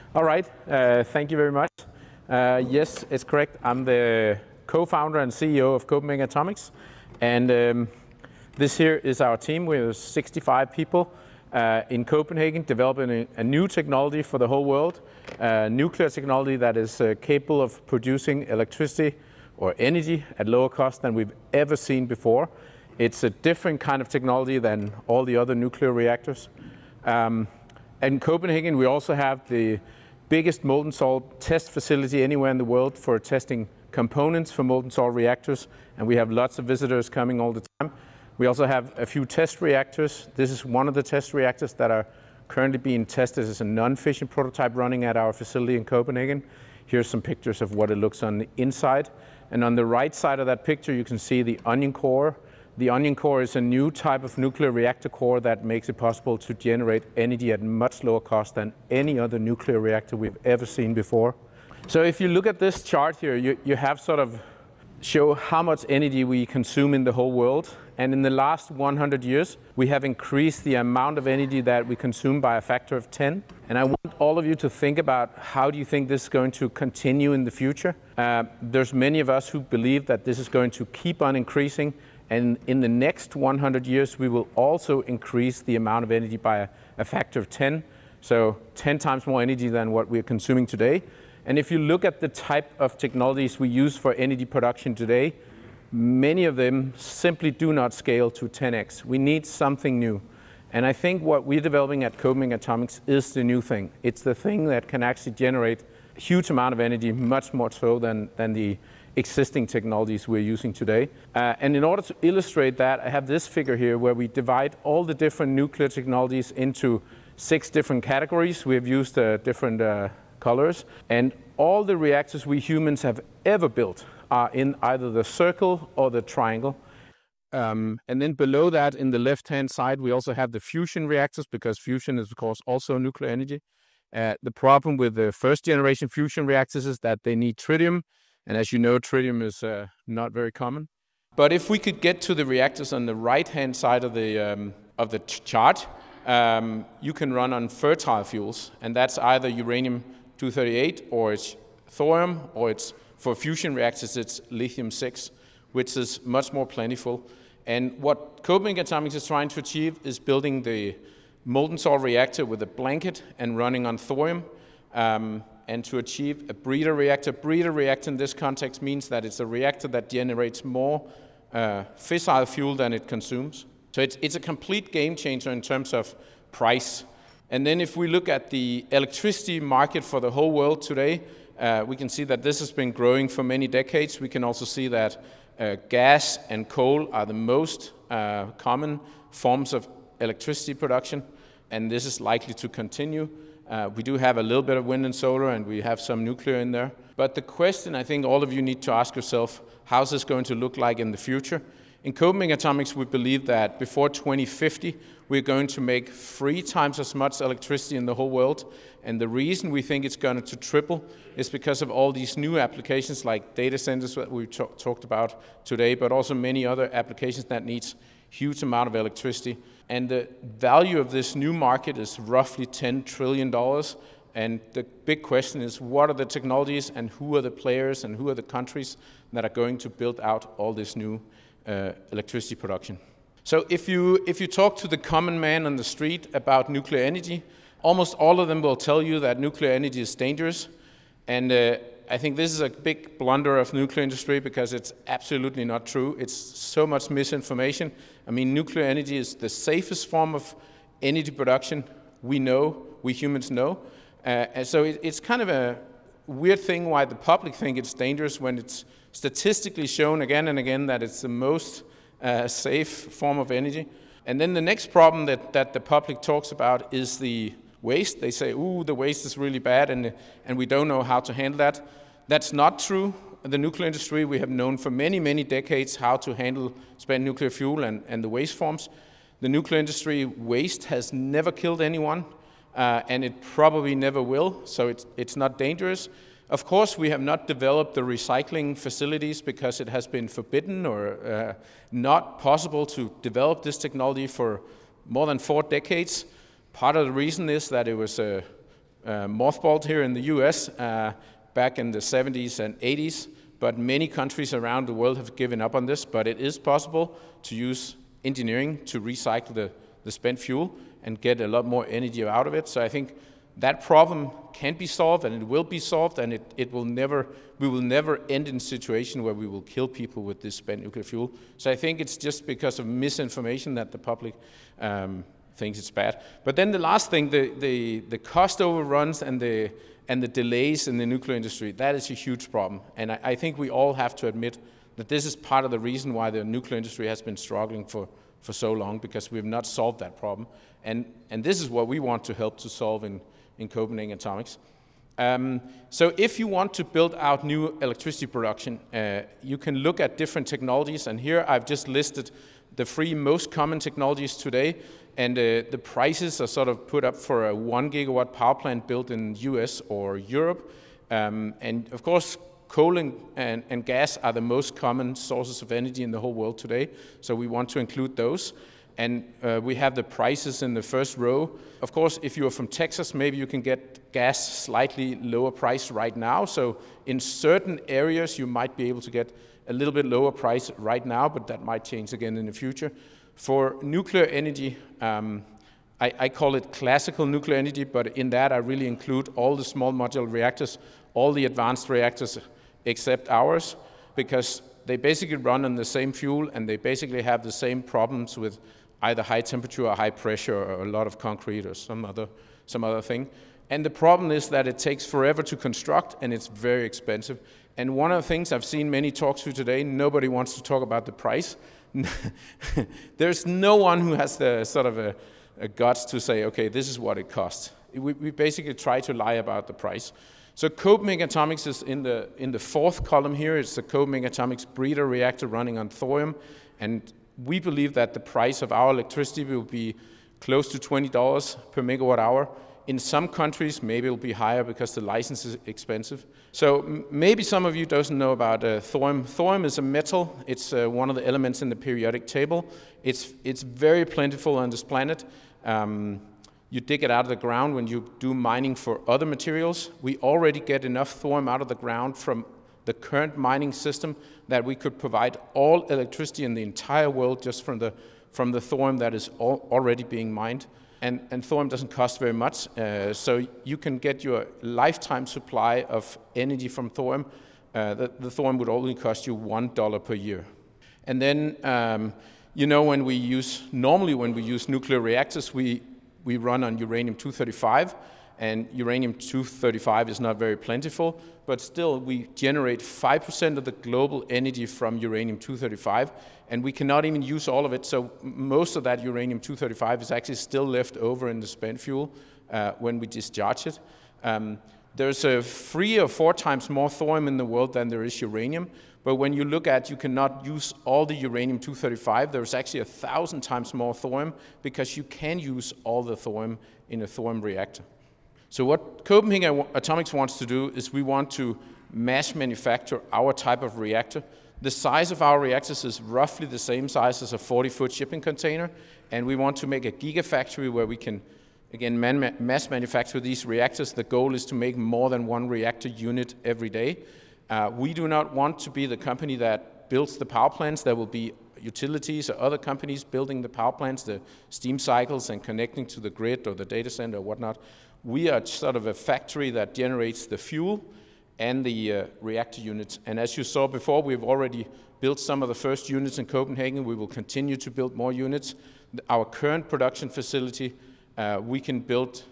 All right, thank you very much. Yes, it's correct. I'm the co-founder and CEO of Copenhagen Atomics. And this here is our team. We're 65 people in Copenhagen developing a new technology for the whole world, nuclear technology that is capable of producing electricity or energy at lower cost than we've ever seen before. It's a different kind of technology than all the other nuclear reactors. In Copenhagen, we also have the biggest molten salt test facility anywhere in the world for testing components for molten salt reactors, and we have lots of visitors coming all the time. We also have a few test reactors. This is one of the test reactors that are currently being tested as a non-fission prototype running at our facility in Copenhagen. Here's some pictures of what it looks on the inside. And on the right side of that picture, you can see the onion core. The onion core is a new type of nuclear reactor core that makes it possible to generate energy at much lower cost than any other nuclear reactor we've ever seen before. So if you look at this chart here, you have sort of show how much energy we consume in the whole world. And in the last 100 years, we have increased the amount of energy that we consume by a factor of 10. And I want all of you to think about how do you think this is going to continue in the future. There's many of us who believe that this is going to keep on increasing. And in the next 100 years, we will also increase the amount of energy by a factor of 10. So 10 times more energy than what we're consuming today. And if you look at the type of technologies we use for energy production today, many of them simply do not scale to 10x. We need something new. And I think what we're developing at Copenhagen Atomics is the new thing. It's the thing that can actually generate a huge amount of energy, much more so than the existing technologies we're using today. And in order to illustrate that, I have this figure here where we divide all the different nuclear technologies into 6 different categories. We have used different colors. And all the reactors we humans have ever built are in either the circle or the triangle. And then below that, in the left-hand side, we also have the fusion reactors, because fusion is, of course, also nuclear energy. The problem with the first-generation fusion reactors is that they need tritium. And as you know, tritium is not very common. But if we could get to the reactors on the right-hand side of the chart, you can run on fertile fuels. And that's either uranium-238 or it's thorium, or it's for fusion reactors, it's lithium-6, which is much more plentiful. And what Copenhagen Atomics is trying to achieve is building the molten salt reactor with a blanket and running on thorium, and to achieve a breeder reactor. Breeder reactor in this context means that it's a reactor that generates more fissile fuel than it consumes. So it's a complete game changer in terms of price. And then if we look at the electricity market for the whole world today, we can see that this has been growing for many decades. We can also see that gas and coal are the most common forms of electricity production, and this is likely to continue. We do have a little bit of wind and solar, and we have some nuclear in there. But the question I think all of you need to ask yourself, how's this going to look like in the future? In Copenhagen Atomics, we believe that before 2050, we're going to make 3 times as much electricity in the whole world. And the reason we think it's going to triple is because of all these new applications like data centers that we talked about today, but also many other applications that needs huge amount of electricity. And the value of this new market is roughly $10 trillion. And the big question is, what are the technologies and who are the players and who are the countries that are going to build out all this new electricity production? So if you talk to the common man on the street about nuclear energy, almost all of them will tell you that nuclear energy is dangerous. And I think this is a big blunder of the nuclear industry, because it's absolutely not true. It's so much misinformation. I mean, nuclear energy is the safest form of energy production we humans know. And so it's kind of a weird thing why the public think it's dangerous when it's statistically shown again and again that it's the most safe form of energy. And then the next problem that the public talks about is the waste. They say, ooh, the waste is really bad, and we don't know how to handle that. That's not true. The nuclear industry, we have known for many, many decades how to handle spent nuclear fuel and the waste forms. The nuclear industry waste has never killed anyone, and it probably never will, so it's not dangerous. Of course, we have not developed the recycling facilities because it has been forbidden or not possible to develop this technology for more than 4 decades. Part of the reason is that it was mothballed here in the US back in the 70s and 80s, but many countries around the world have given up on this, but it is possible to use engineering to recycle the spent fuel and get a lot more energy out of it. So I think that problem can be solved, and it will be solved, and we will never end in a situation where we will kill people with this spent nuclear fuel. So I think it's just because of misinformation that the public thinks it's bad. But then the last thing, the cost overruns and the delays in the nuclear industry, that is a huge problem. And I think we all have to admit that this is part of the reason why the nuclear industry has been struggling for so long, because we have not solved that problem. And this is what we want to help to solve in Copenhagen Atomics. So if you want to build out new electricity production, you can look at different technologies, and here I've just listed the 3 most common technologies today, and the prices are sort of put up for a 1 gigawatt power plant built in US or Europe. And of course, coal and gas are the most common sources of energy in the whole world today, so we want to include those. And we have the prices in the first row. Of course, if you're from Texas, maybe you can get gas slightly lower price right now. So in certain areas, you might be able to get a little bit lower price right now, but that might change again in the future. For nuclear energy, I call it classical nuclear energy, but in that I really include all the small modular reactors, all the advanced reactors except ours, because they basically run on the same fuel, and they basically have the same problems with either high temperature or high pressure or a lot of concrete or some other thing. And the problem is that it takes forever to construct, and it's very expensive. And one of the things I've seen many talks to today, nobody wants to talk about the price. There's no one who has the sort of a guts to say, okay, this is what it costs. We basically try to lie about the price. So Copenhagen Atomics is in the 4th column here. It's the Copenhagen Atomics breeder reactor running on thorium, and we believe that the price of our electricity will be close to $20 per megawatt hour. In some countries, maybe it'll be higher because the license is expensive. So maybe some of you doesn't know about thorium. Thorium is a metal. It's one of the elements in the periodic table. It's very plentiful on this planet. You dig it out of the ground when you do mining for other materials. We already get enough thorium out of the ground from the current mining system that we could provide all electricity in the entire world just from the thorium that is already being mined. And thorium doesn't cost very much, so you can get your lifetime supply of energy from thorium. The thorium would only cost you $1 per year. And then, normally when we use nuclear reactors, we run on uranium-235, and uranium-235 is not very plentiful, but still we generate 5% of the global energy from uranium-235, and we cannot even use all of it, so most of that uranium-235 is actually still left over in the spent fuel when we discharge it. There's 3 or 4 times more thorium in the world than there is uranium, but when you look at, you cannot use all the uranium-235, there's actually 1,000 times more thorium, because you can use all the thorium in a thorium reactor. So what Copenhagen Atomics wants to do is we want to mass manufacture our type of reactor. The size of our reactors is roughly the same size as a 40-foot shipping container, and we want to make a gigafactory where we can, again, mass manufacture these reactors. The goal is to make more than 1 reactor unit every day. We do not want to be the company that builds the power plants. There will be utilities or other companies building the power plants, the steam cycles, and connecting to the grid or the data center or whatnot. We are sort of a factory that generates the fuel and the reactor units. And as you saw before, we've already built some of the first units in Copenhagen. We will continue to build more units. Our current production facility, we can build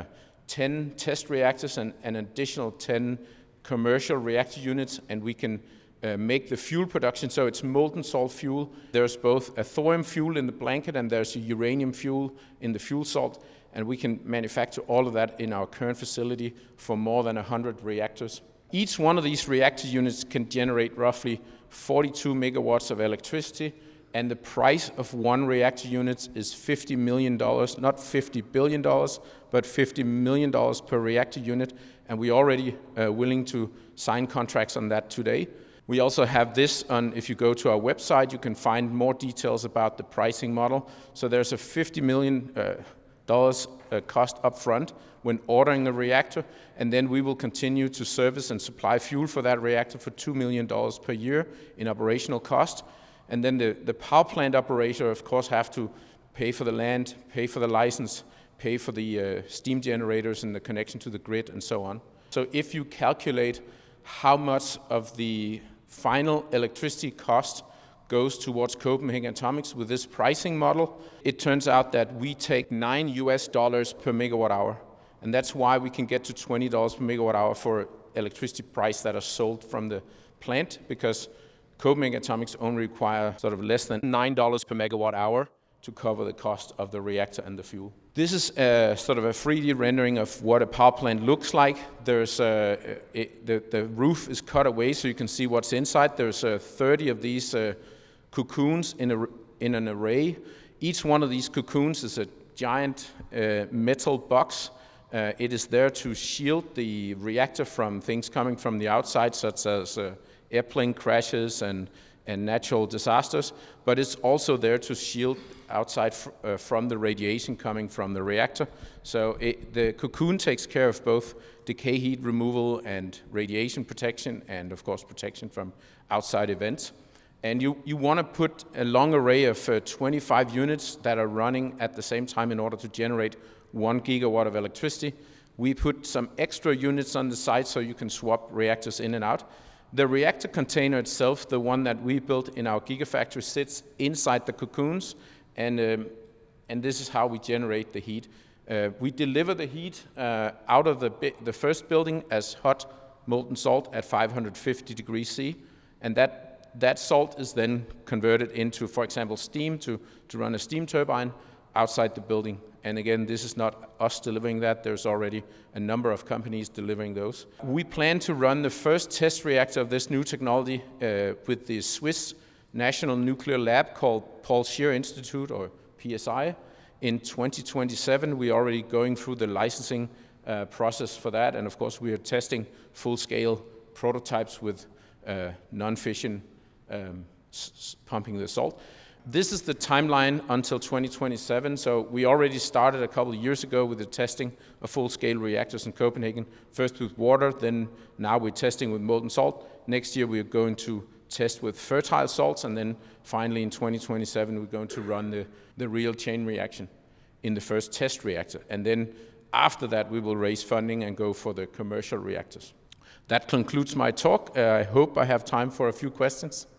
10 test reactors and an additional 10 commercial reactor units, and we can make the fuel production, so it's molten salt fuel. There's both a thorium fuel in the blanket and there's a uranium fuel in the fuel salt, and we can manufacture all of that in our current facility for more than 100 reactors. Each one of these reactor units can generate roughly 42 megawatts of electricity, and the price of 1 reactor unit is $50 million, not $50 billion, but $50 million per reactor unit, and we're already willing to sign contracts on that today. We also have this on, if you go to our website, you can find more details about the pricing model. So there's a $50 million cost up front when ordering a reactor, and then we will continue to service and supply fuel for that reactor for $2 million per year in operational cost. And then the power plant operator, of course, have to pay for the land, pay for the license, pay for the steam generators and the connection to the grid and so on. So if you calculate how much of the final electricity cost goes towards Copenhagen Atomics with this pricing model, it turns out that we take $9 per megawatt hour. And that's why we can get to $20 per megawatt hour for electricity price that are sold from the plant, because Copenhagen Atomics only require sort of less than $9 per megawatt hour to cover the cost of the reactor and the fuel. This is sort of a 3D rendering of what a power plant looks like. There's the roof is cut away so you can see what's inside. There's 30 of these cocoons in an array. Each one of these cocoons is a giant metal box. It is there to shield the reactor from things coming from the outside, such as airplane crashes and natural disasters, but it's also there to shield outside from the radiation coming from the reactor. So the cocoon takes care of both decay heat removal and radiation protection, and of course protection from outside events. And you want to put a long array of 25 units that are running at the same time in order to generate 1 gigawatt of electricity. We put some extra units on the side so you can swap reactors in and out. The reactor container itself, the one that we built in our gigafactory, sits inside the cocoons, and this is how we generate the heat. We deliver the heat out of the first building as hot molten salt at 550 degrees C, and that salt is then converted into, for example, steam to run a steam turbine outside the building. And again, this is not us delivering that. There's already a number of companies delivering those. We plan to run the first test reactor of this new technology with the Swiss National Nuclear Lab called Paul Scherrer Institute, or PSI, in 2027. We're already going through the licensing process for that. And of course, we are testing full-scale prototypes with non-fission pumping the salt. This is the timeline until 2027. So we already started a couple of years ago with the testing of full-scale reactors in Copenhagen, first with water, then now we're testing with molten salt. Next year we're going to test with fertile salts, and then finally in 2027 we're going to run the real chain reaction in the first test reactor. And then after that we will raise funding and go for the commercial reactors. That concludes my talk. I hope I have time for a few questions.